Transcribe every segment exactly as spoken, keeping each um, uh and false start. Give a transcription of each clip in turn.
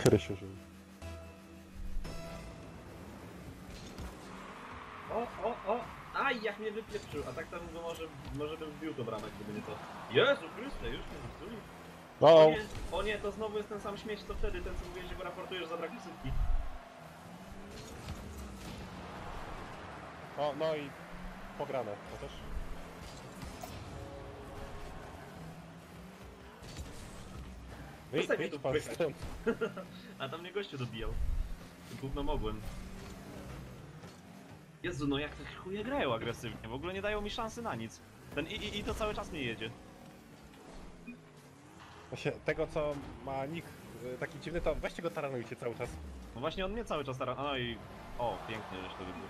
Rysiu żył. O, o, o! Aj, jak mnie wypieprzył, a tak tam go może, może bym wbił do bramek, gdyby nie to. Jezu Chryste, już mnie zepsuli. No, O nie, o nie, to znowu jest ten sam śmieć co wtedy, ten co mówiłeś, że go raportujesz za brak ksywki. o, no i pograne, to też. Wyjdź, Przestań mnie wyjdź tu pan wpychać. stąd. A tam mnie gościu dobijał. Gówno mogłem. Jezu, no jak te chuje grają agresywnie, w ogóle nie dają mi szansy na nic. Ten i, i, i to cały czas nie jedzie. Właśnie tego co ma nick y, taki dziwny, to weźcie go taranujcie cały czas. No właśnie on mnie cały czas stara... No i... O, pięknie, żeś to wybuchł.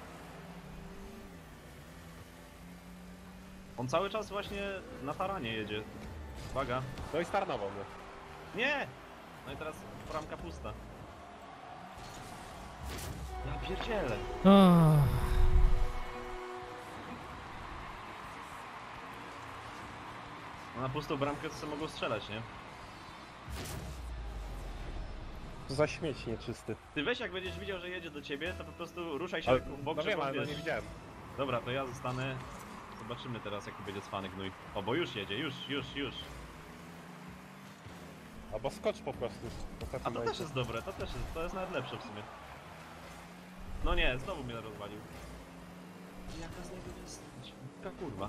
On cały czas właśnie na taranie jedzie. Uwaga. No i starnował mnie. Nie! No i teraz bramka pusta. Ja pierdzielę. Oh. No na pustą bramkę to sobie mogą strzelać, nie? Co za śmieć nieczysty. Ty weź jak będziesz widział, że jedzie do ciebie, to po prostu ruszaj się Ale, w no bok, wiem, żeby ale no wiesz. nie widziałem. Dobra, to ja zostanę... Zobaczymy teraz jaki będzie cwany gnój. O, bo już jedzie, już, już, już. Albo skocz po prostu. w A ostatnim to też momencie. jest dobre, to też jest, to jest nawet lepsze w sumie. No nie, znowu mnie rozwalił. Jaka z niego jest... Jaka kurwa.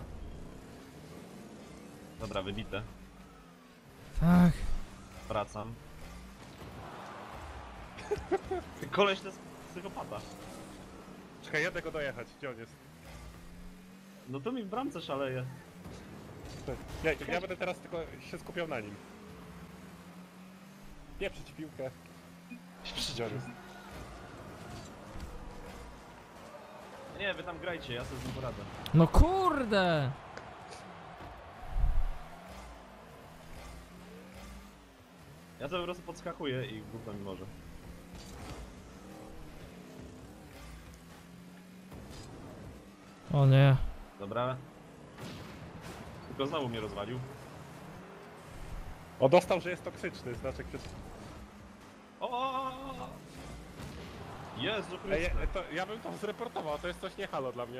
Dobra, wybite. Tak. Wracam. Ty koleś to jest psychopata. Czekaj, jadę go dojechać, gdzie on jest? No to mi w bramce szaleje. Ja, ja będę teraz tylko się skupiał na nim. Pieprzyć piłkę. Gdzie on jest? Nie, wy tam grajcie, ja sobie z nim poradzę. No kurde! Ja to po prostu podskakuję i gówno mi może. O nie. Dobra. Tylko znowu mnie rozwalił. O, dostał, że jest toksyczny, znaczek przed... O! o, o, o. Jezu Ej, Chryste. e, to, ja bym to zreportował, to jest coś nie halo dla mnie.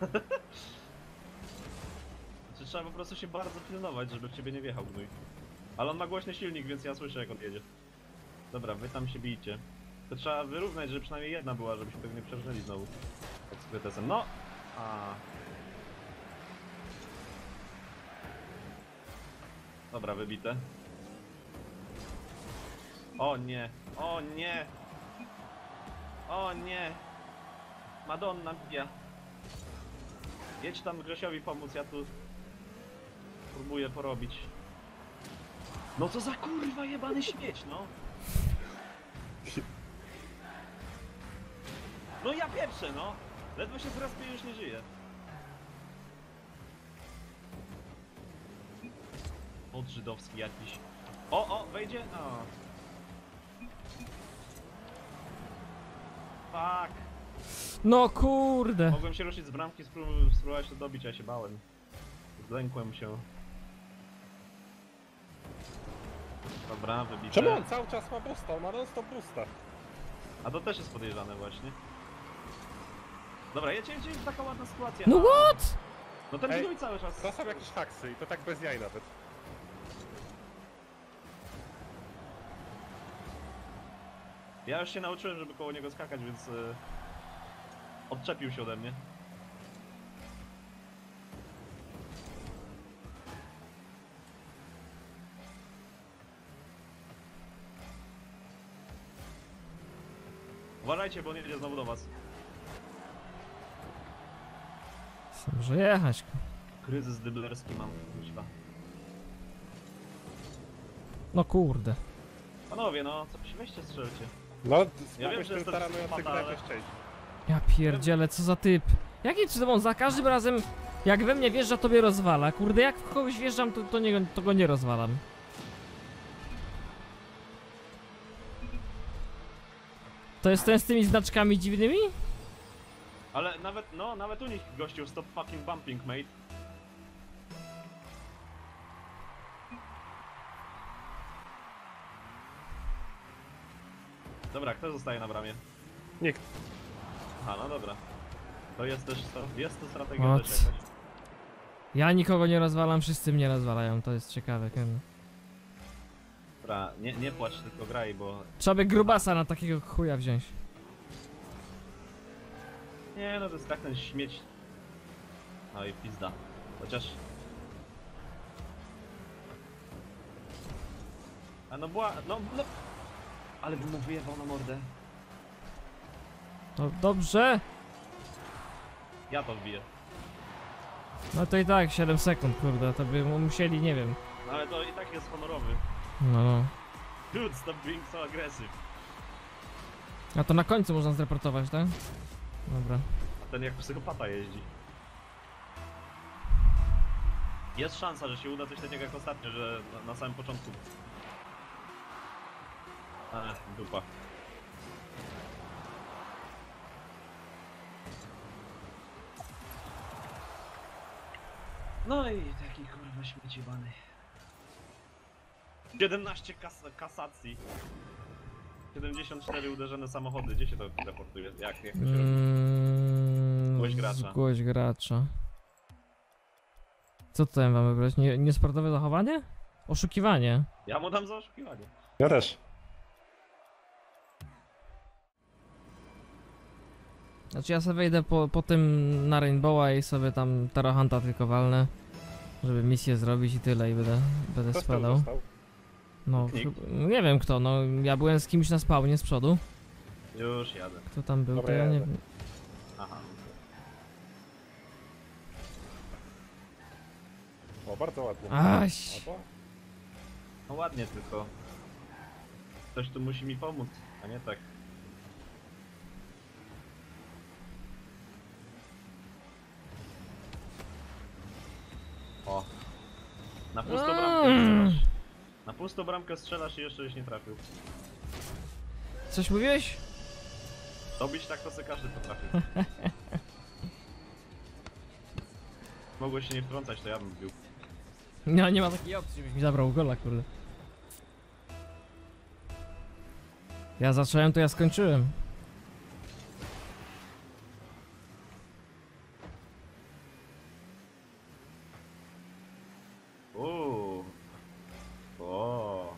Znaczy, trzeba po prostu się bardzo pilnować, żeby w ciebie nie wjechał gnój. Ale on ma głośny silnik, więc ja słyszę jak on jedzie. Dobra, wy tam się bijcie. To trzeba wyrównać, żeby przynajmniej jedna była, żebyśmy tego nie przeżyli znowu. Tak z krytesem. No! A. Dobra, wybite. O nie! O nie! O nie! Madonna mia! Jedź tam Grzesiowi pomóc, ja tu próbuję porobić. No co za kurwa jebany śmieć, no! No ja pierwsze, no! Ledwo się zrespię i już nie żyję. Od żydowski jakiś. O, o, wejdzie? O. Fuck! No kurde! Mogłem się ruszyć z bramki, spró- spróbować to dobić, a ja się bałem. Zlękłem się. Dobra, wybite. Czemu on cały czas ma boosta? On ma non-stop boosta. A to też jest podejrzane właśnie. Dobra, jedźcie, jedźcie, jest taka ładna sytuacja. No A. what? No ten Ej, gnój cały czas. To są jakieś haksy i to tak bez jaj nawet. Ja już się nauczyłem, żeby koło niego skakać, więc... Yy, odczepił się ode mnie. Uważajcie, bo on jedzie znowu do was. Może jechać. Kryzys dyblerski mam, kuźwa. No kurde. Panowie, no, co się weźcie strzelcie. No, Ja spróbuj wiem, z że tym jest to taranującym psychopata, ale- grać jeszcze. Ja pierdzielę, co za typ. Jakim cudem on za każdym razem, jak we mnie wjeżdża, tobie rozwala. Kurde, jak w kogoś wjeżdżam, to, to, nie, to go nie rozwalam. To jest ten z tymi znaczkami dziwnymi? Ale nawet, no, nawet u nich gościu stop fucking bumping, mate. Dobra, kto zostaje na bramie? Nikt. Aha, no dobra. To jest też to, jest to strategia O, też c- jakaś. Ja nikogo nie rozwalam, wszyscy mnie rozwalają, to jest ciekawe. Ken. Dobra, nie, nie płacz, tylko graj, bo... Trzeba by grubasa na takiego chuja wziąć. Nie no, to jest tak ten śmieć. No i pizda. Chociaż... A no była... no, no... Ale bym mu wyjebał na mordę. No dobrze. Ja to wbiję. No to i tak, siedem sekund, kurde, to by musieli, nie wiem. No ale to i tak jest honorowy. No, no. Dude, stop being so aggressive. A to na końcu można zreportować, tak? Dobra. A ten jak psychopata jeździ. Jest szansa, że się uda coś takiego jak ostatnio, że na, na samym początku. Ale dupa. No i taki kurwa śmiecibany. siedemnaście kas kasacji. siedemdziesiąt cztery uderzone samochody. Gdzie się to raportuje? Jak, jak to się robi? Mm, Zgłoś gracza. Zgłoś gracza. Co tutaj mamy wybrać? Nie, niesportowe zachowanie? Oszukiwanie. Ja mu dam za oszukiwanie. Ja też. Znaczy ja sobie wejdę po, po tym na Rainbowa i sobie tam Terrahunta tylko walnę. Żeby misję zrobić i tyle i będę, będę Kto z tyłu spadał. został? No, Nikt. chyba- nie wiem kto, no ja byłem z kimś na spawnie z przodu. Już jadę. Kto tam był, Dobra, to ja nie jadę. wiem. Aha. O, bardzo ładnie. Aś! Albo? No ładnie tylko. Ktoś tu musi mi pomóc, a nie tak. O. Na pustą bramkę Mm. strzelasz. Na pustą bramkę strzelasz i jeszcze już nie trafił. Coś mówiłeś? Dobić tak to se każdy potrafił. Mogłeś się nie wtrącać, to ja bym wbił. No nie ma takiej opcji, żebyś mi zabrał gola, kurde. Ja zacząłem, to ja skończyłem. Uuu. O.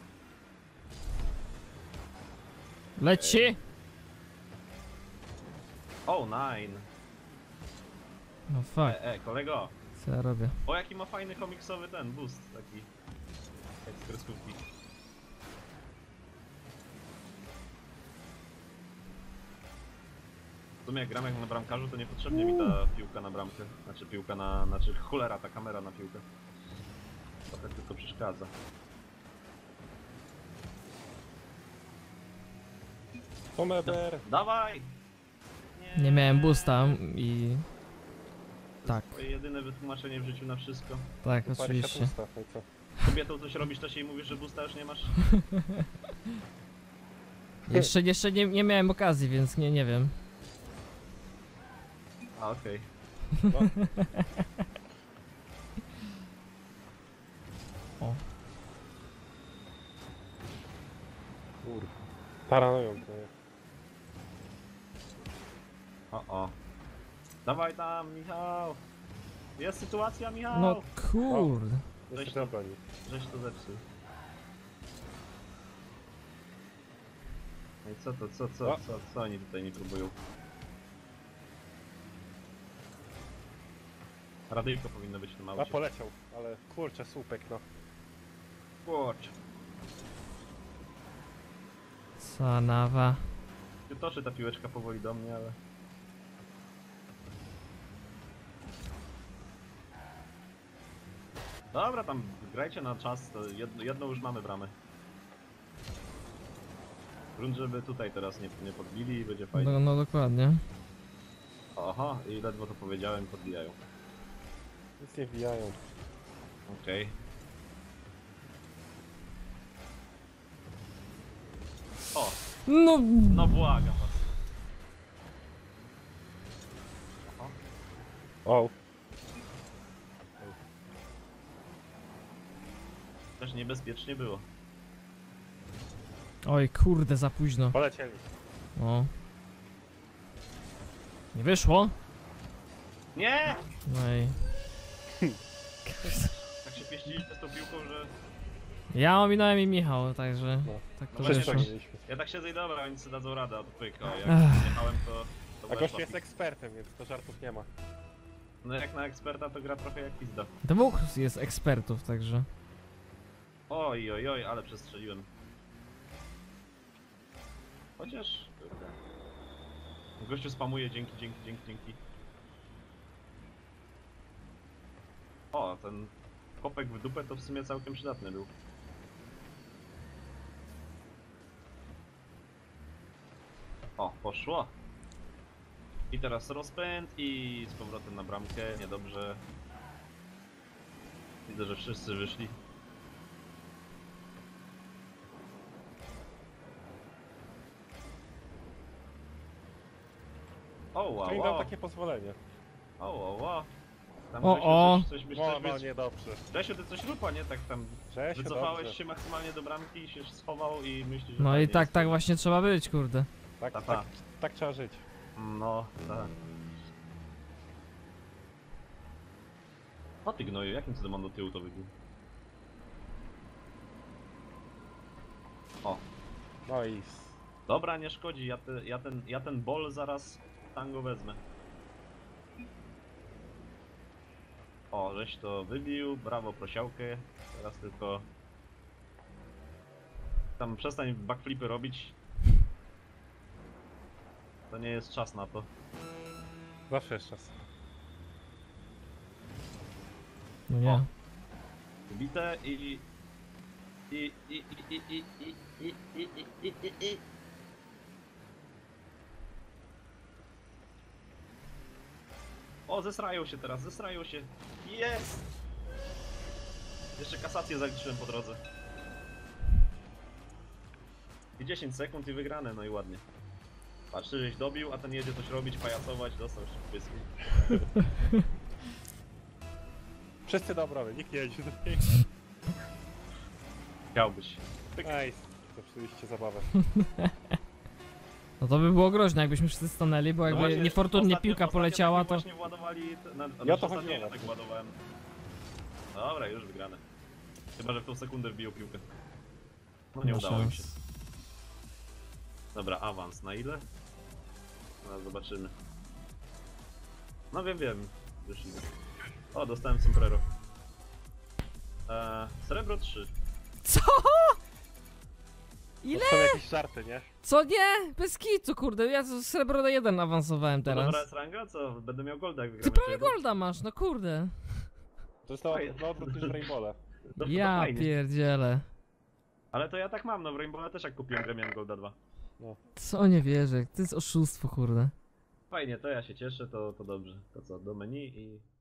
Leci! Oh, nine. No fuck, E, e, kolego. co ja robię? O, jaki ma fajny komiksowy ten boost, taki. Jak z kreskówki. W sumie jak gram jak na bramkarzu, to niepotrzebnie mi ta piłka na bramkę. Znaczy piłka na... znaczy cholera, ta kamera na piłkę. Trochę tylko przeszkadza. Tomeber! Dawaj! Nie miałem boosta i... Tak, Twoje jedyne wytłumaczenie w życiu na wszystko. tak, Parę oczywiście. siat ustaw, no i co? Kobietą coś robisz, to się jej mówisz, że boosta już nie masz? Jeszcze, jeszcze nie, nie miałem okazji, więc nie, nie wiem. A, okej. No. O. Kur... Taranują to jest. O, o. Dawaj tam, Michał! Jest sytuacja, Michał! No kurde. Jeszcze Weź to to. broni. Żeś to zepsuł. No i co to, co, co, O. co, co oni tutaj mi próbują? Radyjko powinno być w tym A aucie. poleciał, ale kurczę, słupek no. Kurcz. Co nawa. Ty toczy ta piłeczka powoli do mnie, ale... Dobra, tam grajcie na czas, to jedno, jedną już mamy bramę. Grunt, żeby tutaj teraz nie, nie podbili i będzie fajnie. No, no dokładnie. Aha, i ledwo to powiedziałem, podbijają. Nic nie wbijają. Okej. O, No, no błagam was. Aha. O, Też niebezpiecznie było. Oj, kurde, za późno. Polecieli. O. Nie wyszło? Nie! No i... Tak się pieściliście z tą piłką, że... Ja ominąłem i Michał, także... No. Tak to No Wszyscy właśnie, wyszło. tak mieliśmy. Ja tak siedzę i dobra, oni sobie dadzą radę, a to pyk, a jak Ech. jechałem to... to A była gość jest szlafik. ekspertem, więc to żartów nie ma. No jak na eksperta to gra trochę jak pizda. Dwóch jest ekspertów, także... Oj, oj, oj, ale przestrzeliłem. Chociaż... kurde. Gościu spamuje, dzięki, dzięki, dzięki, dzięki. O, ten kopek w dupę to w sumie całkiem przydatny był. O, poszło. I teraz rozpęd i z powrotem na bramkę, niedobrze. Widzę, że wszyscy wyszli. O, wow, Kto im dał wow. takie pozwolenie? O, wow, wow. Tam O, Grzesiu, o. Coś, coś, No, coś, no, coś, niedobrze. Grzesiu, ty coś rób, a nie tak tam Cześć, wycofałeś dobrze. się maksymalnie do bramki i się schował i myślisz, że No i fajnie tak, jest. tak właśnie trzeba być, kurde. Tak, Ta, tak, ta. tak trzeba żyć. No, tak. O ty gnoju, jakim cudem on do tyłu to wybił? O, No i... s- dobra, nie szkodzi, ja, te, ja, ten, ja ten bol zaraz tango wezmę. O, żeś to wybił, brawo prosiałkę, teraz tylko... Tam przestań backflipy robić. To nie jest czas na to. Zawsze jest czas. No nie. O. Wbite i... I... I... I... I... I... I... I... I... I... I... I... O, zesrają się teraz, zesrają się. Jest! Jeszcze kasację zaliczyłem po drodze. I dziesięć sekund i wygrane, no i ładnie. Patrz, ty żeś dobił, a ten jedzie coś robić, pajacować, dostał jeszcze w pysku. Wszyscy do obrony, nikt nie jedzie do niej. Chciałbyś. Ej, zepsuliście zabawę. No to by było groźne, jakbyśmy wszyscy stanęli, bo No jakby właśnie, niefortunnie ostatnio- piłka ostatnio poleciała, tak to... właśnie władowali... Na, na, Ja to ostatnio chodziło ja na tak to. ładowałem. Dobra, już wygrane. Chyba, że w tą sekundę wbiją piłkę. No nie No udało im się. szans. Dobra, awans na ile? Zaraz zobaczymy. No wiem, wiem. Wyszli. O, dostałem sombrero. Eee, srebro trzy. Co? To Ile? są jakieś żarty, nie? Co nie? Bez kitu, kurde, ja z srebro na jeden awansowałem To dobra teraz. jest ranga? Co? Będę miał golda jak Ty wygramy. prawie czy jak? golda masz, no kurde. To jest to Fajnie. na odwrót niż w Rainbowle. No, to Ja fajnie. pierdzielę. Ale to ja tak mam, no w Rainbow też jak kupiłem grę miałem golda dwa. Co nie wierzę, to jest oszustwo, kurde. Fajnie, to ja się cieszę, to, to dobrze. To co, do menu i